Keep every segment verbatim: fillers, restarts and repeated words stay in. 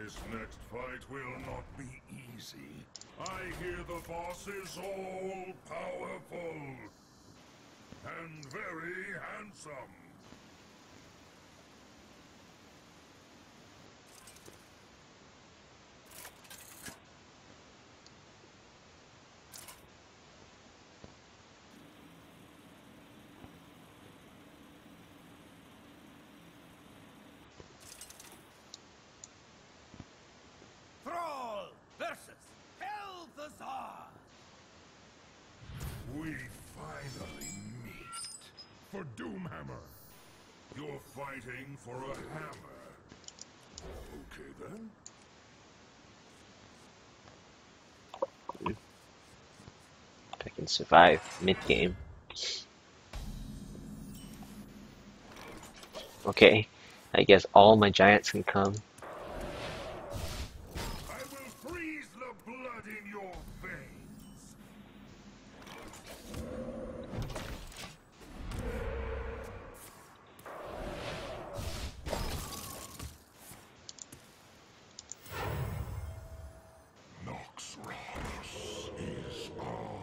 This next fight will not be easy. I hear the boss is all powerful and very handsome. Thrall versus Kel'Thuzad. We finally meet. For Doomhammer. You're fighting for a hammer. Okay then. If I can survive mid-game. Okay, I guess all my giants can come. I will freeze the blood in your veins. Noxus is ours.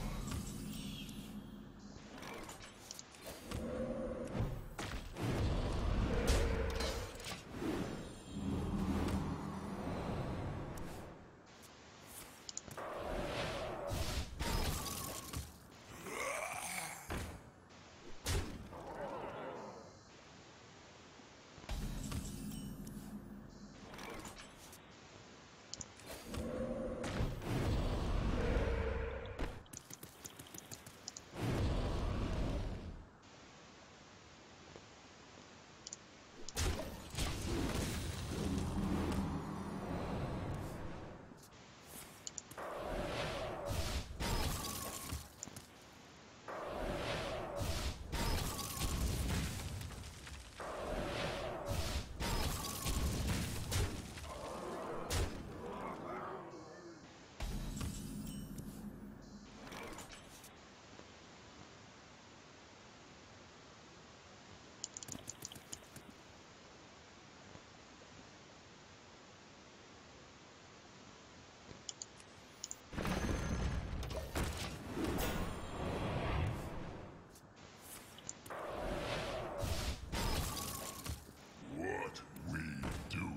What we do.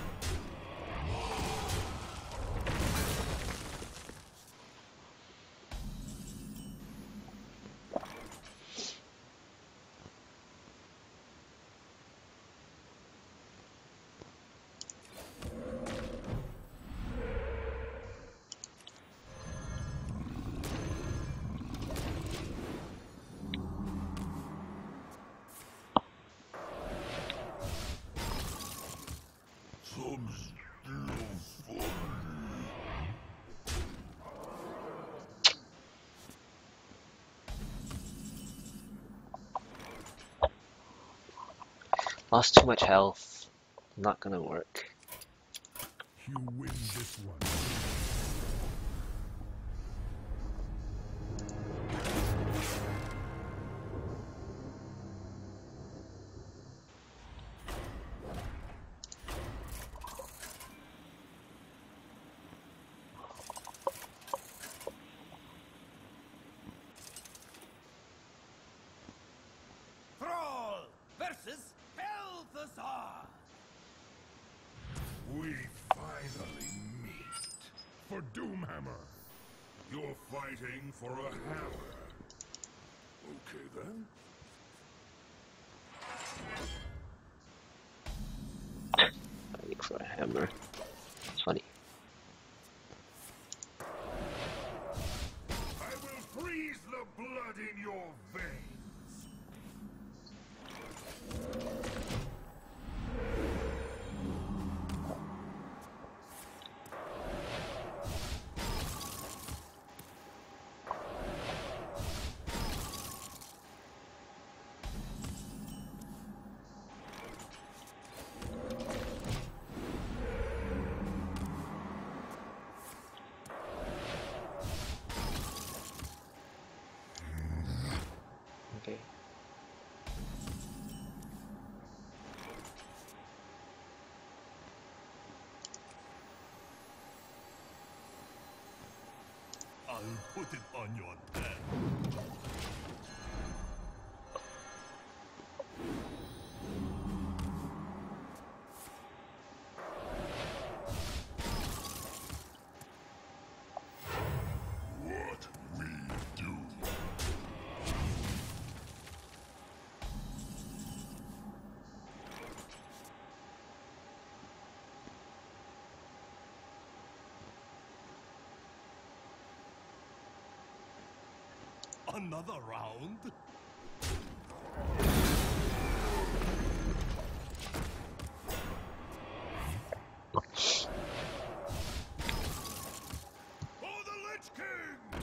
Some still funny. Lost too much health. Not gonna work. You win this one. Thrall versus Kel'Thuzad. We finally meet. For Doomhammer. You're fighting for a hammer. Okay then. Fighting for a hammer. It's funny. I will freeze the blood in your veins. Okay. I'll put it on your head. What we do. Another round? For the Lich King!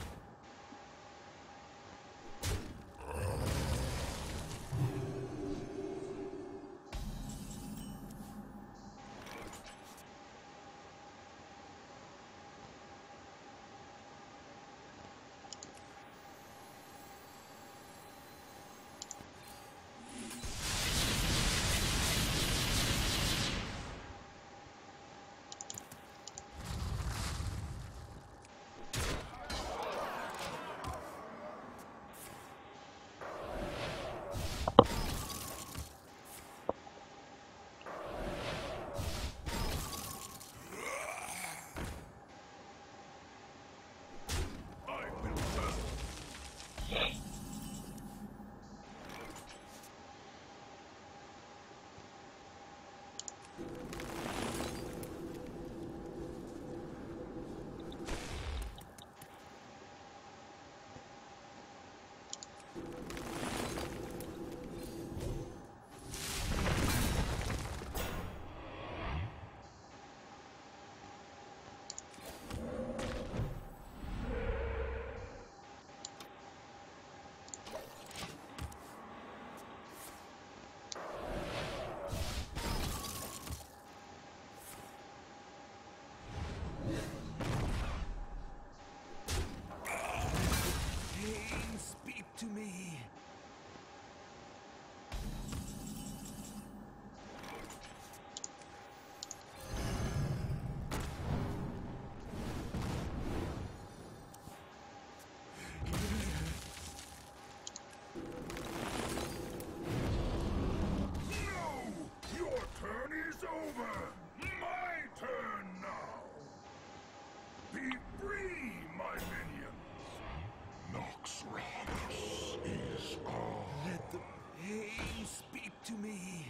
Pain, speak to me. No! Your turn is over! My turn now! Be free, my minions! Noxramas is all. Let the pain speak to me.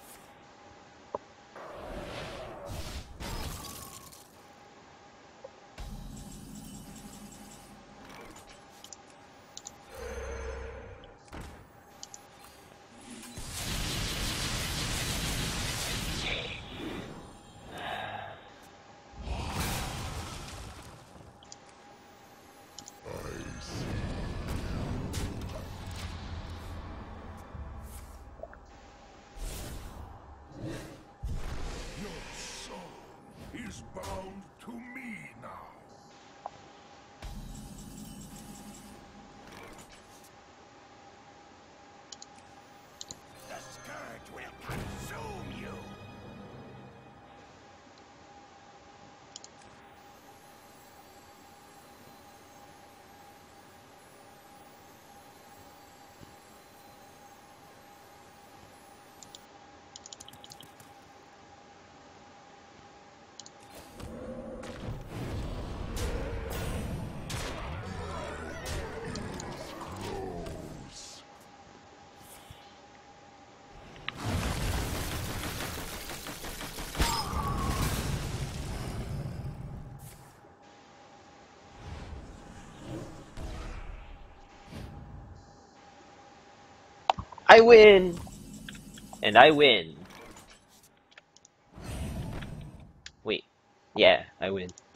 Your soul is bound to me now. The scourge will consume you. I win! And I win. Wait. Yeah, I win.